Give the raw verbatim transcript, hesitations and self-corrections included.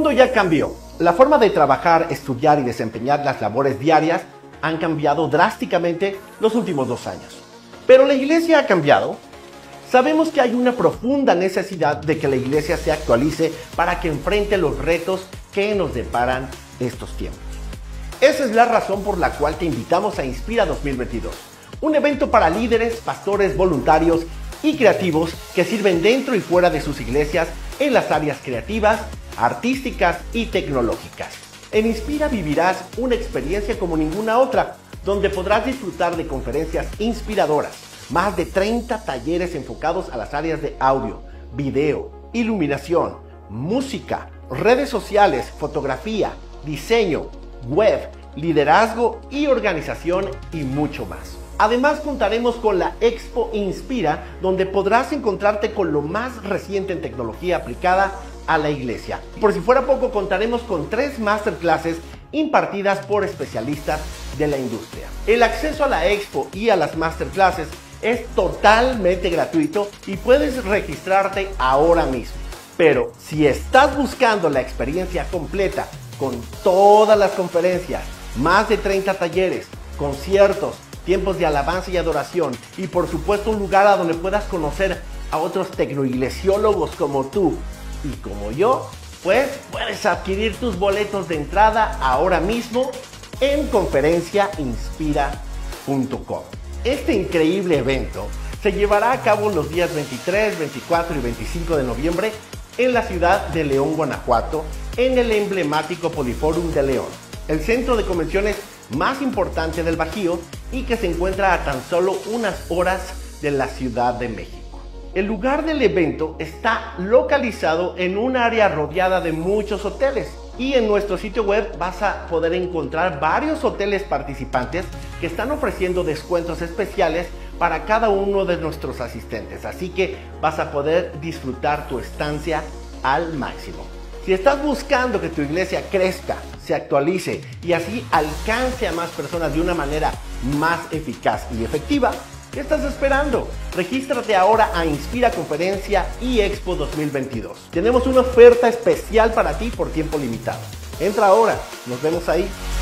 mundo ya cambió. La forma de trabajar, estudiar y desempeñar las labores diarias han cambiado drásticamente los últimos dos años. ¿Pero la iglesia ha cambiado? Sabemos que hay una profunda necesidad de que la iglesia se actualice para que enfrente los retos que nos deparan estos tiempos. Esa es la razón por la cual te invitamos a Inspira dos mil veintidós, un evento para líderes, pastores, voluntarios y creativos que sirven dentro y fuera de sus iglesias en las áreas creativas, artísticas y tecnológicas. En Inspira vivirás una experiencia como ninguna otra, donde podrás disfrutar de conferencias inspiradoras, más de treinta talleres enfocados a las áreas de audio, video, iluminación, música, redes sociales, fotografía, diseño, web, liderazgo y organización y mucho más. Además contaremos con la Expo Inspira, donde podrás encontrarte con lo más reciente en tecnología aplicada a la iglesia. Por si fuera poco, contaremos con tres masterclasses impartidas por especialistas de la industria. El acceso a la Expo y a las masterclasses es totalmente gratuito y puedes registrarte ahora mismo. Pero si estás buscando la experiencia completa con todas las conferencias, más de treinta talleres, conciertos, tiempos de alabanza y adoración y por supuesto un lugar a donde puedas conocer a otros tecnoiglesiólogos como tú y como yo, pues puedes adquirir tus boletos de entrada ahora mismo en conferencia inspira punto com. Este increíble evento se llevará a cabo los días veintitrés, veinticuatro y veinticinco de noviembre en la ciudad de León, Guanajuato, en el emblemático Poliforum de León, el centro de convenciones más importante del Bajío y que se encuentra a tan solo unas horas de la Ciudad de México. El lugar del evento está localizado en un área rodeada de muchos hoteles y en nuestro sitio web vas a poder encontrar varios hoteles participantes que están ofreciendo descuentos especiales para cada uno de nuestros asistentes, así que vas a poder disfrutar tu estancia al máximo. Si estás buscando que tu iglesia crezca, se actualice y así alcance a más personas de una manera más eficaz y efectiva, ¿qué estás esperando? Regístrate ahora a Inspira Conferencia y Expo dos mil veintidós. Tenemos una oferta especial para ti por tiempo limitado. Entra ahora, nos vemos ahí.